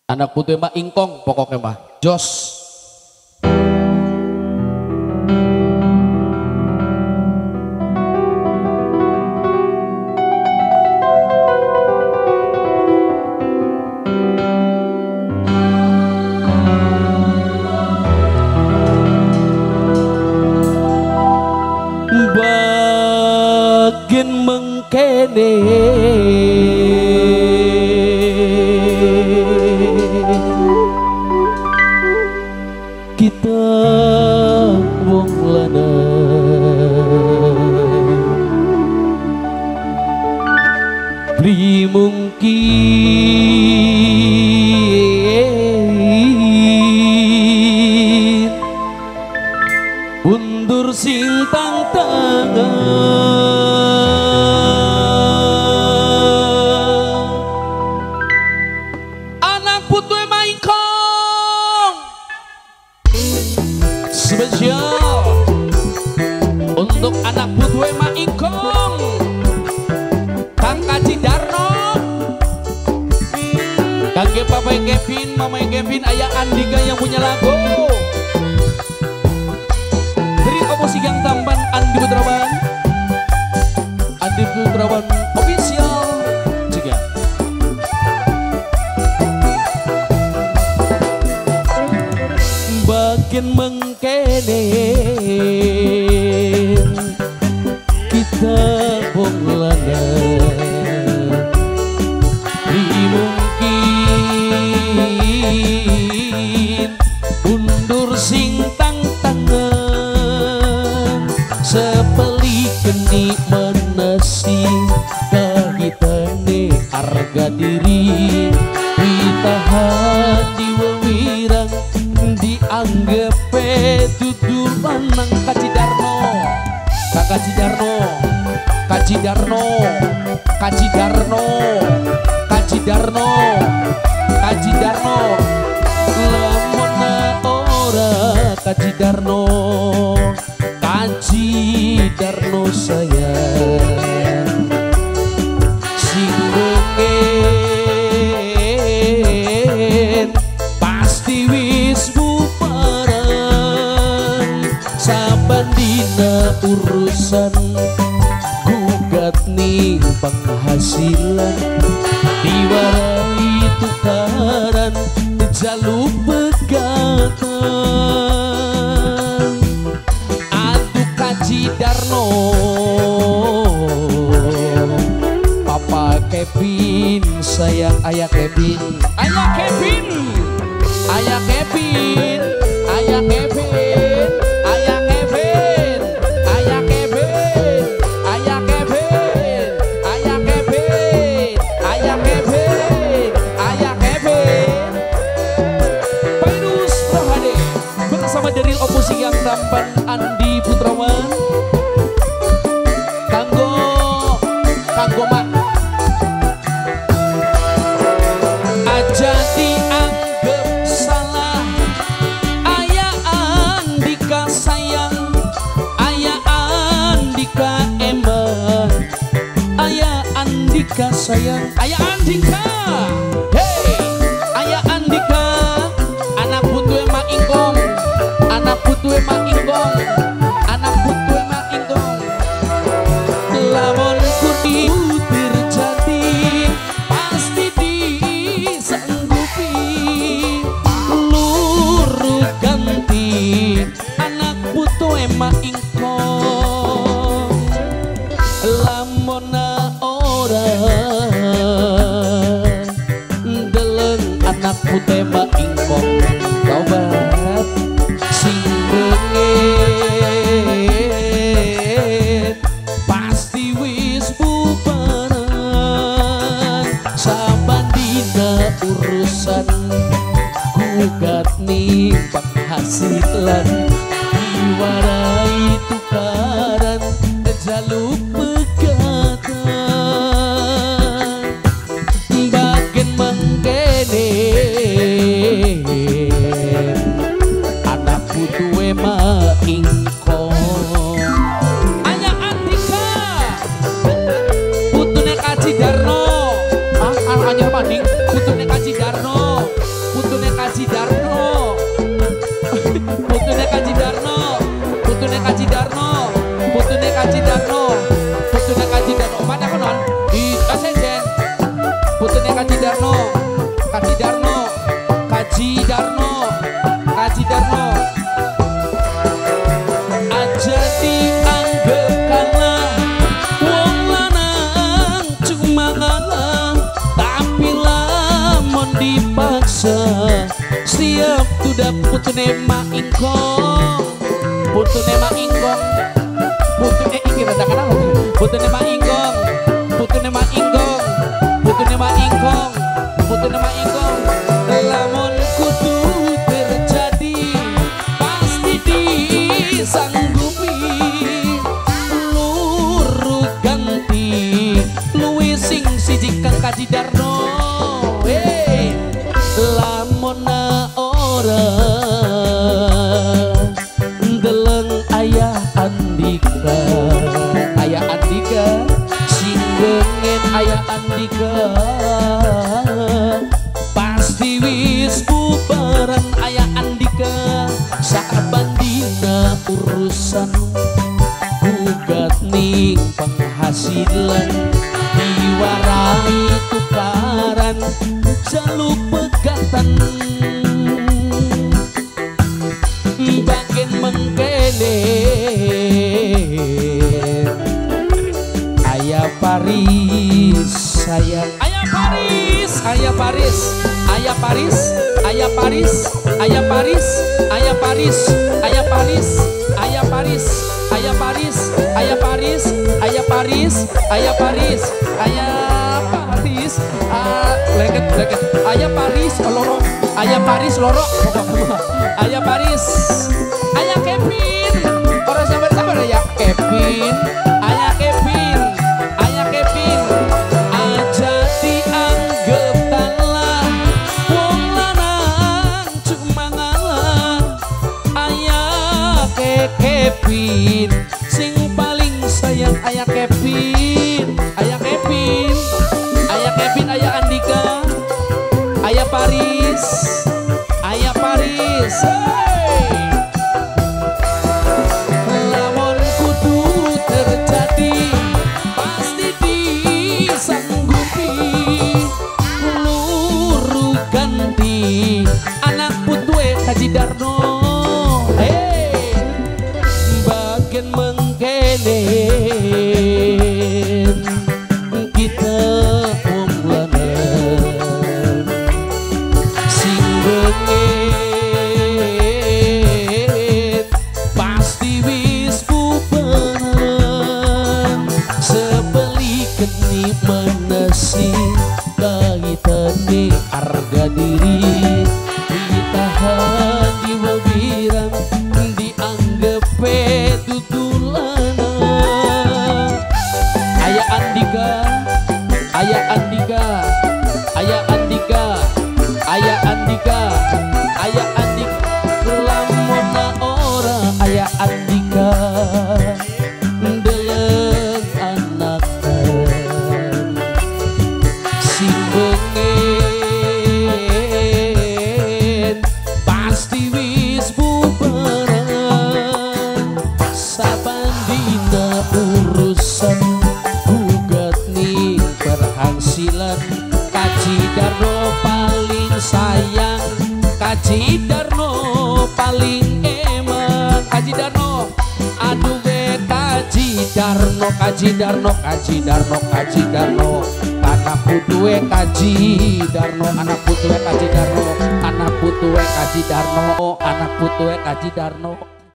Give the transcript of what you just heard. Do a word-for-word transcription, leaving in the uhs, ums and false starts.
Anak putih mah ingkong pokoknya mah jos. Bagian mengkene kita wong lanang beri mungkin undur sing tangan anak putu maingkong spesial untuk anak putu maingkong Kang Kaji Darno Kangge Papai Kevin Mamai Kevin Ayah Andika yang punya lagu musik yang tampan Andi Putrawan Andi Putrawan official juga bagian mengkene kita wong lanang dimungkin undur sing tang sepeli geni menasi kahitane harga diri ditahan di wewirang dianggap dudu lanang Kaji Darno Kaji Darno Kaji Darno Kaji Darno Kaji Darno Kaji Darno lamona ora Kaji Darno Kaji Darno sayang sing pengen pasti wis bubaran saban dina urusan gugat nih penghasilan diwarai tukaran jaluk pegatan Kaji Darno Papa Kevin sayang Ayah Kevin Ayah Kevin Ayah Kevin Ayah Kevin Ayah Kevin Ayah Kevin Ayah Kevin Ayah Kevin Ayah Kevin Ayah Kevin Painus Rohade bersama dari opus yang tampan Andi Putrawan kanggo kanggo mak aja dianggap salah Ayah Andika sayang Ayah Andika emang Ayah Andika sayang Ayah Andika hey Ayah Andika anak putu emak ingkong anak putu emak ingkong anak putu emak ingkong lamun kuti terjadi pasti disanggupi luru ganti anak putu emak ingkong lamona ora deleng anak putu emak ingkong tobat sing pengen pasti wis bubaran saban dina urusan gugat nih penghasilan diwarai tukaran jaluk pegatan bagian mengkene anak putu emak ingkong Ayah Andika putune Kaji Darno ah anyar maning putune Kaji Darno Kaji Darno, Kaji Darno. Aja dianggap kalah, wong lanang cuma ngalah, tapi lamun dipaksa siap tudak putune mak ingkong, putune mak ingkong, putune iki rada kanang, putune mak ingkong, putune mak ingkong, putune mak ingkong, putune mak ingkong. Lamun kudu terjadi pasti disanggupi, luru ganti luwih sing siji Kang Kaji Darno. Hey, lamun ora deleng ayah Andika, ayah Andika sing gengen ayah Andika pasti wis bubaran ayah Andika. Sakabandina urusan gugat ning penghasilan diwarai tukaran jaluk pegatan bagian mengkene ayah Paris sayang, ayah Paris, ayah Paris, ayah Paris, ayah Paris, ayah Paris, ayah Paris, ayah Paris, ayah Paris, ayah Paris, ayah Paris, ayah Paris, ayah Paris, ayah Paris, ah leket leket, ayah Paris loro, ayah Paris loro, ayah Paris, ayah Kevin, orang sabar sabar ya Kevin, ayah Kevin, ayah Kevin. Aja dianggap kalah, wong lanang cuma ngalah, ayah ke Kevin sing paling sayang ayah Kevin, ayah Kevin, ayah Kevin, ayah Andika, ayah Paris, ayah Paris. Hey, lamun kudu terjadi pasti disanggupi, luru ganti anak putue Kaji Darno. Hey, bagian mengkene kita wong lanang sing bengen pasti wis bubaran sebelikan ni menasi kaitane harga diri ditahan di wabirang dianggap pedutulana. Ayah Andika, ayah Andika, ayah Andika, ayah Andika, ayah Andika, lamun ora ayah Andika deleng anak sing bengen pasti wis bubaran sabandina urusan gugat ning berhasilan. Kaji Darno paling sayang, Kaji Darno paling eman, Kaji Darno aduh we Kaji Darno, Kaji Darno, Kaji Darno, Kaji Darno, anak putue Kaji Darno, anak putue Kaji Darno, anak putue Kaji Darno, anak putue Kaji Darno.